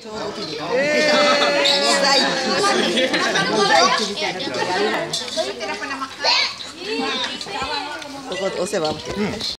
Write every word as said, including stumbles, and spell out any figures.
ちょうど切りが。モザイク。モザイクみたいなことやるの。そこ押せば OK。